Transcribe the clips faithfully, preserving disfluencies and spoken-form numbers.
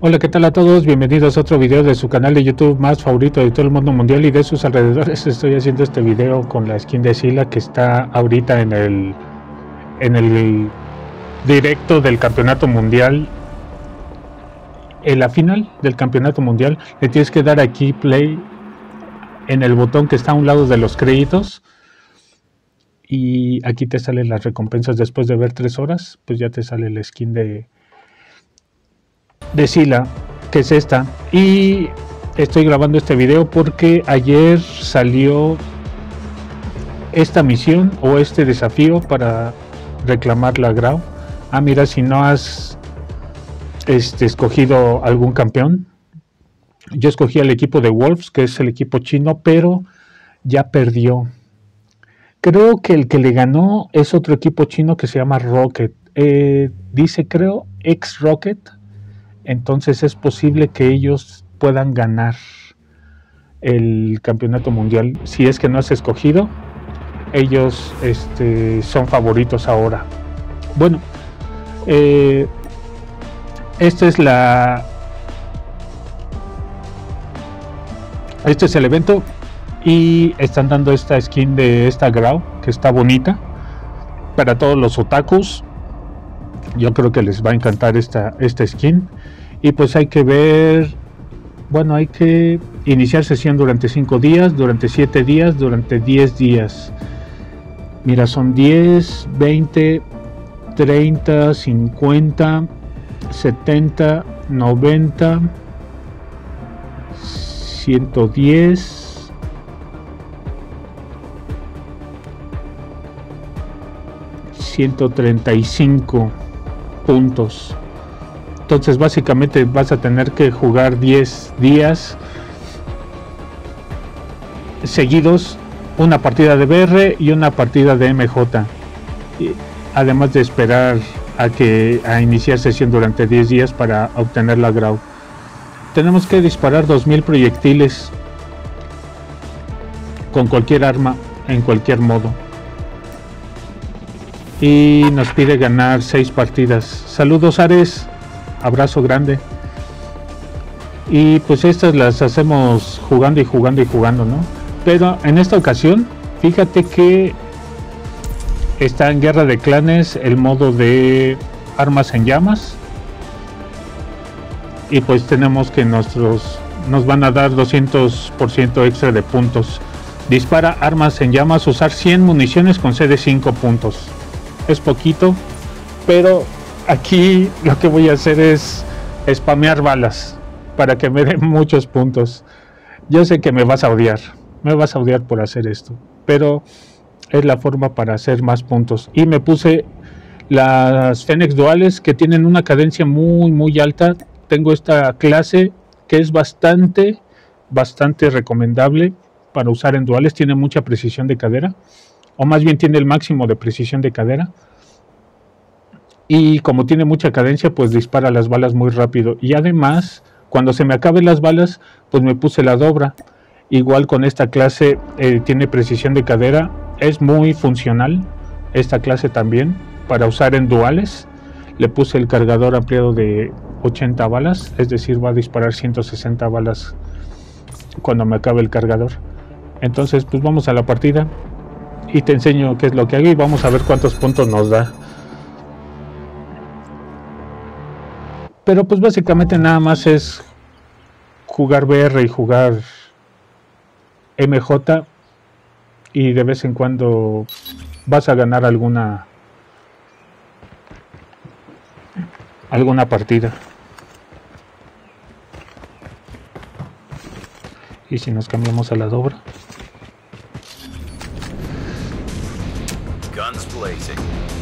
Hola, ¿qué tal a todos? Bienvenidos a otro video de su canal de YouTube más favorito de todo el mundo mundial y de sus alrededores. Estoy haciendo este video con la skin de Scylla que está ahorita en el en el directo del campeonato mundial. En la final del campeonato mundial le tienes que dar aquí play en el botón que está a un lado de los créditos y aquí te salen las recompensas después de ver tres horas. Pues ya te sale la skin de de Scylla, que es esta, y estoy grabando este video porque ayer salió esta misión o este desafío para reclamar la Grau. Ah, mira, si no has este, escogido algún campeón, yo escogí al equipo de Wolves, que es el equipo chino, pero ya perdió. Creo que el que le ganó es otro equipo chino que se llama Rocket, eh, dice creo ex Rocket. Entonces es posible que ellos puedan ganar el campeonato mundial. Si es que no has escogido, ellos este, son favoritos ahora. Bueno, eh, este es la este es el evento y están dando esta skin de esta Grau que está bonita para todos los otakus. Yo creo que les va a encantar esta, esta skin. Y pues hay que ver, bueno, hay que iniciar sesión durante cinco días, durante siete días, durante diez días. Mira, son diez, veinte, treinta, cincuenta, setenta, noventa, ciento diez, ciento treinta y cinco puntos. Entonces básicamente vas a tener que jugar diez días seguidos, una partida de B R y una partida de M J, y además de esperar a que a iniciar sesión durante diez días para obtener la Grau. Tenemos que disparar dos mil proyectiles con cualquier arma en cualquier modo. Y nos pide ganar seis partidas. Saludos, Ares. Abrazo grande. Y pues estas las hacemos jugando y jugando y jugando, ¿no? Pero en esta ocasión, fíjate que está en Guerra de Clanes el modo de armas en llamas. Y pues tenemos que nuestros nos van a dar doscientos por ciento extra de puntos. Dispara armas en llamas, usar cien municiones concede cinco puntos. Es poquito, pero aquí lo que voy a hacer es spamear balas para que me den muchos puntos. Yo sé que me vas a odiar, me vas a odiar por hacer esto, pero es la forma para hacer más puntos. Y me puse las Fennecs duales que tienen una cadencia muy muy alta. Tengo esta clase que es bastante bastante recomendable para usar en duales. Tiene mucha precisión de cadera, o más bien tiene el máximo de precisión de cadera. Y como tiene mucha cadencia, pues dispara las balas muy rápido. Y además, cuando se me acaben las balas, pues me puse la dobra. Igual con esta clase eh, tiene precisión de cadera. Es muy funcional esta clase también para usar en duales. Le puse el cargador ampliado de ochenta balas, es decir, va a disparar ciento sesenta balas cuando me acabe el cargador. Entonces, pues vamos a la partida y te enseño qué es lo que hago y vamos a ver cuántos puntos nos da. Pero pues básicamente nada más es jugar B R y jugar M J, y de vez en cuando vas a ganar alguna alguna partida. Y si nos cambiamos a la dobra, guns blazing.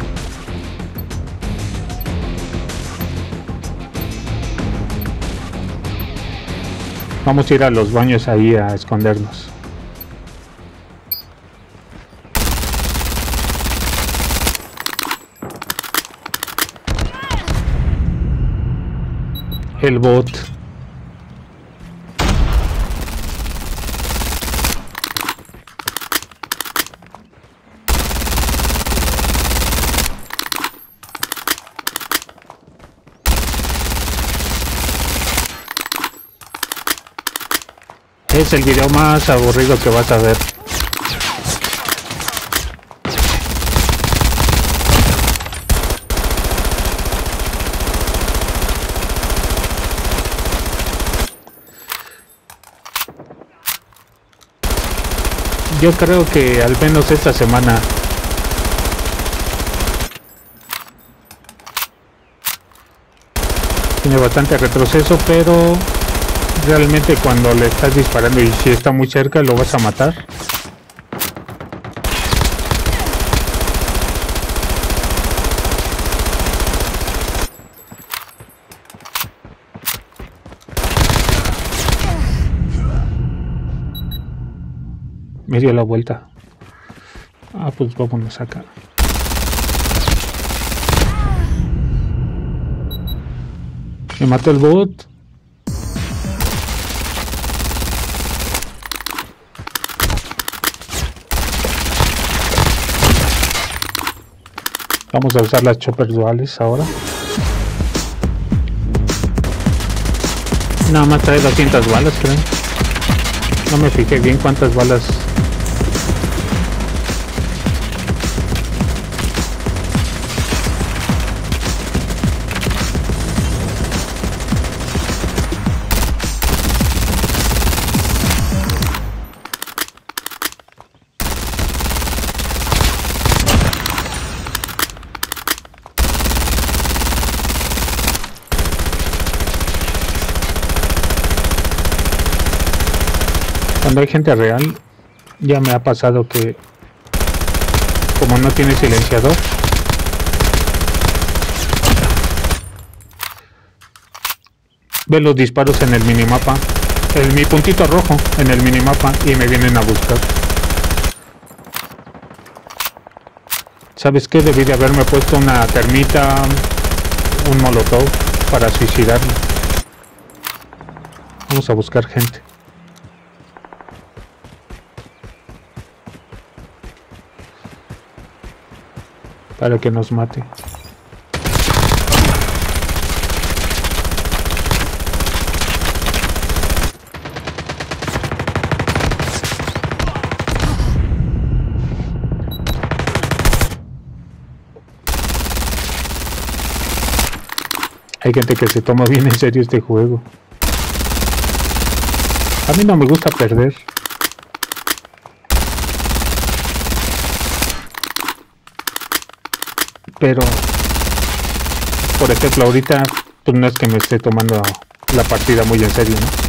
vamos a ir a los baños ahí a escondernos. El bot. Es el video más aburrido que vas a ver. Yo creo que al menos esta semana tiene bastante retroceso, pero realmente cuando le estás disparando y si está muy cerca lo vas a matar. Me dio la vuelta. Ah, pues vámonos acá. Me mató el bot. Vamos a usar las choppers duales ahora. Nada más trae doscientas balas, creo. No me fijé bien cuántas balas. Cuando hay gente real, ya me ha pasado que como no tiene silenciador, ve los disparos en el minimapa, el, mi puntito rojo en el minimapa, y me vienen a buscar. ¿Sabes qué? Debí de haberme puesto una termita, un molotov para suicidarme. Vamos a buscar gente. Para que nos mate. Hay gente que se toma bien en serio este juego. A mí no me gusta perder. Pero, por ejemplo, ahorita pues no es que me esté tomando la partida muy en serio, ¿no?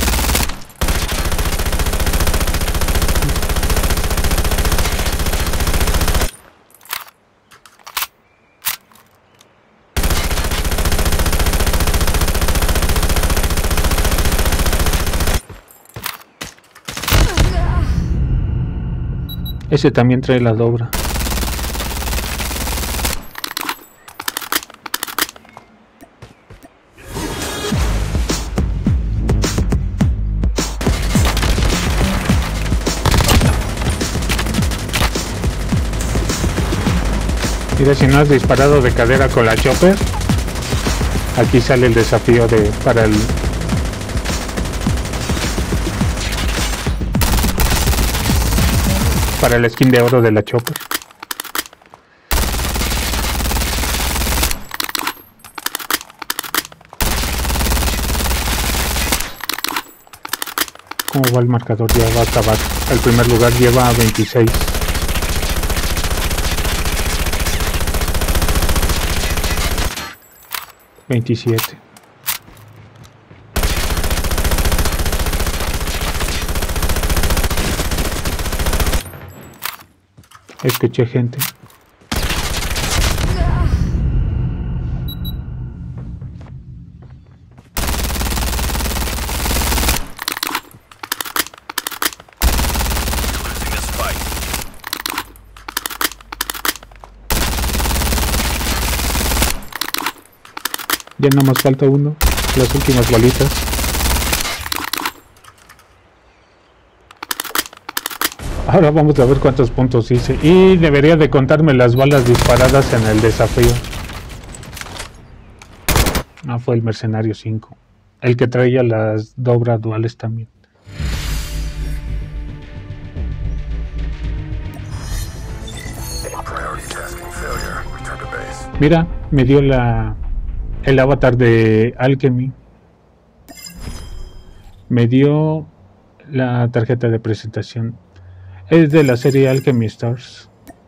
Ese también trae la dobra. Mira, si no has disparado de cadera con la chopper, aquí sale el desafío de para el para el skin de oro de la chopper. ¿Cómo va el marcador? Ya va a acabar. El primer lugar lleva veintiséis. veintisiete. Escuché gente. Ya nada más falta uno, las últimas balitas. Ahora vamos a ver cuántos puntos hice. Y debería de contarme las balas disparadas en el desafío. Ah, fue el mercenario cinco. El que traía las dobras duales también. Mira, me dio la el avatar de Alchemy. Me dio la tarjeta de presentación. Es de la serie Alchemy Stars.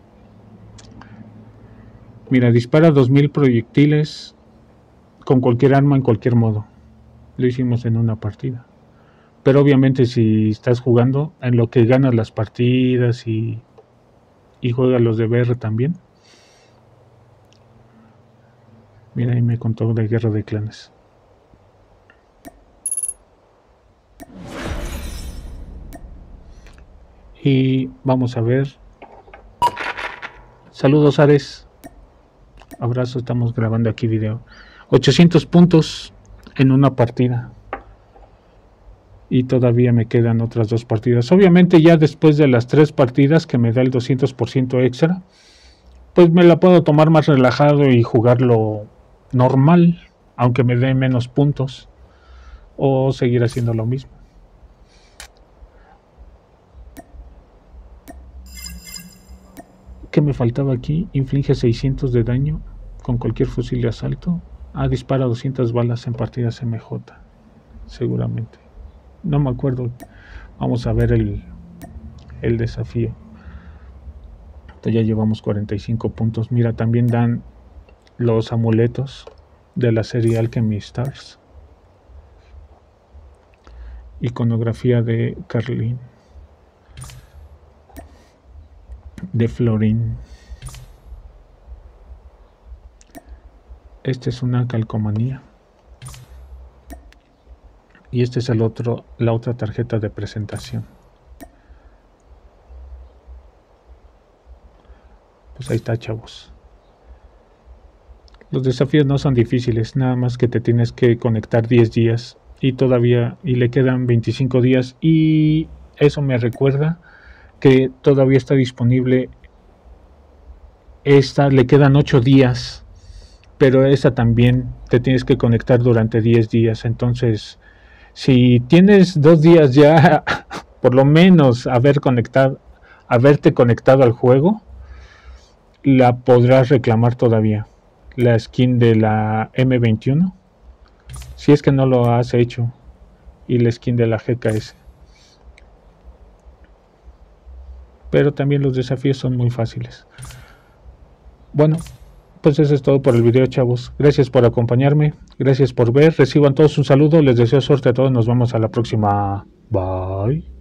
Mira, dispara dos mil proyectiles con cualquier arma en cualquier modo. Lo hicimos en una partida. Pero obviamente si estás jugando, en lo que ganas las partidas y, y juegas los de B R también. Mira, ahí me contó de Guerra de Clanes. Y vamos a ver. Saludos, Ares. Abrazo, estamos grabando aquí video. ochocientos puntos en una partida. Y todavía me quedan otras dos partidas. Obviamente ya después de las tres partidas que me da el doscientos por ciento extra, pues me la puedo tomar más relajado y jugarlo normal, aunque me dé menos puntos, o seguir haciendo lo mismo. ¿Qué me faltaba aquí? Inflige seiscientos de daño con cualquier fusil de asalto. Ah, dispara doscientas balas en partidas M J. Seguramente. No me acuerdo. Vamos a ver el, el desafío. Entonces ya llevamos cuarenta y cinco puntos. Mira, también dan los amuletos de la serie Alchemy Stars. Iconografía de Carlin. De Florin. Este es una calcomanía. Y este es el otro, la otra tarjeta de presentación. Pues ahí está, chavos. Los desafíos no son difíciles, nada más que te tienes que conectar diez días y todavía y le quedan veinticinco días, y eso me recuerda que todavía está disponible esta, le quedan ocho días, pero esa también te tienes que conectar durante diez días. Entonces, si tienes dos días ya, por lo menos haber conectado, haberte conectado al juego, la podrás reclamar todavía. La skin de la M veintiuno, si es que no lo has hecho, y la skin de la G K S. Pero también los desafíos son muy fáciles. Bueno, pues eso es todo por el video, chavos. Gracias por acompañarme, gracias por ver. Reciban todos un saludo, les deseo suerte a todos. Nos vemos a la próxima. Bye.